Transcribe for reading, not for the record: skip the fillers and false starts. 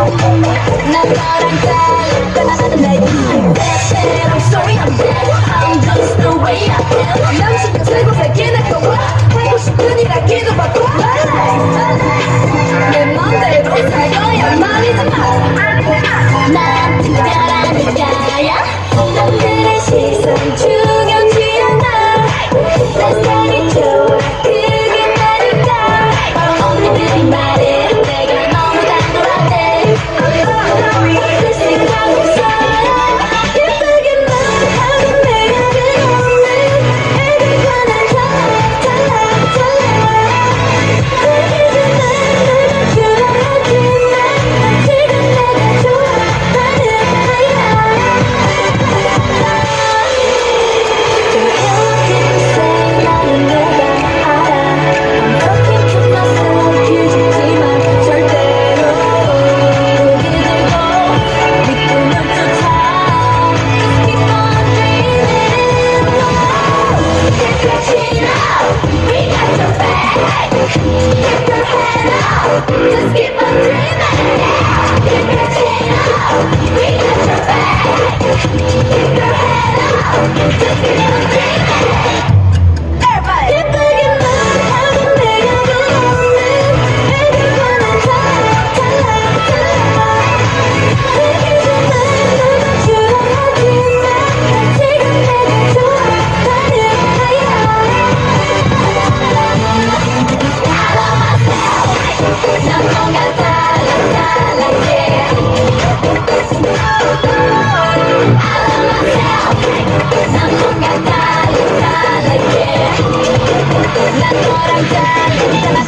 난 너랑 달라. I'm sorry I'm dead. I'm just the way I am. 남친과 살고 살게 내 거와 하고 싶은 일 하기도 바빠. 내 맘대로 살 거야. 말리지 마. 난 특별하니까야. 남들의 시선 중요치 않아. 내 스타일이 좋아 그게 나니까. 언니들이 말해 내가 너무 단돌하대. 의식하고 있어요. 예쁘게만 하면 내가 그놈을 애들과 난 달라. 들키지만 날 맞추려 하지만 지금 내가 좋아하는 Just keep on dreaming. Keep your chin up. We got your back. Keep your head up. Just keep on dreaming. Everybody. 예쁘게만 하면 내가 그놈을 애들과 난 달라. 들키지만 날 맞추려 하지만 지금 내가 좋아하는 난 뭔가 달라 yeah. I love myself. 난 뭔가 달라 yeah. 난 너랑 달라.